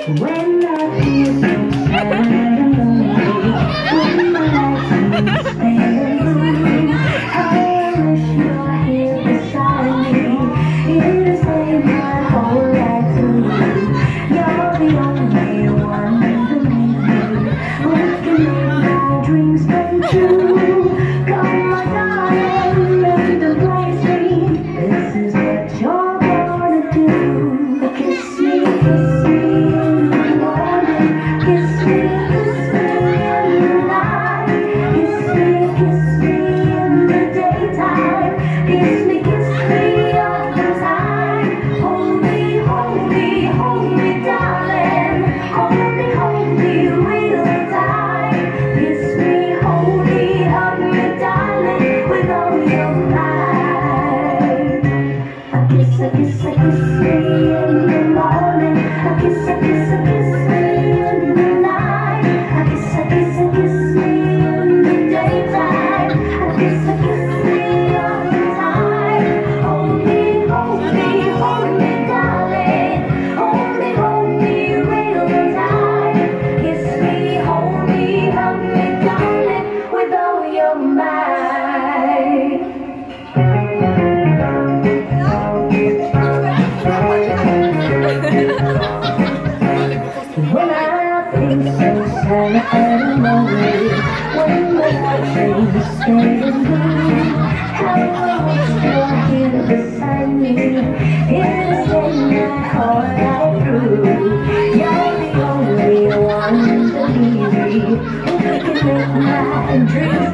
When I feel so sad and lonely, when my life seems pale and blue, I wish you were here beside me, here to stay my whole life through. You're the only one to leave me, who can make my dreams come true. Come my darling, and embrace me, this is what you're gonna do. Kiss me, kiss me. I kiss me in the morning. I kiss me in the night. I kiss me in the daytime. I kiss me all the time. Hold me, darling. Hold me real tight. Kiss me, hold me, hug me, darling, with all your might. When I feel so sad and lonely, when my heart seems scared and blue, how I wish you were here beside me, here to stay my whole life through. You're the only one to leave me, who can make my dreams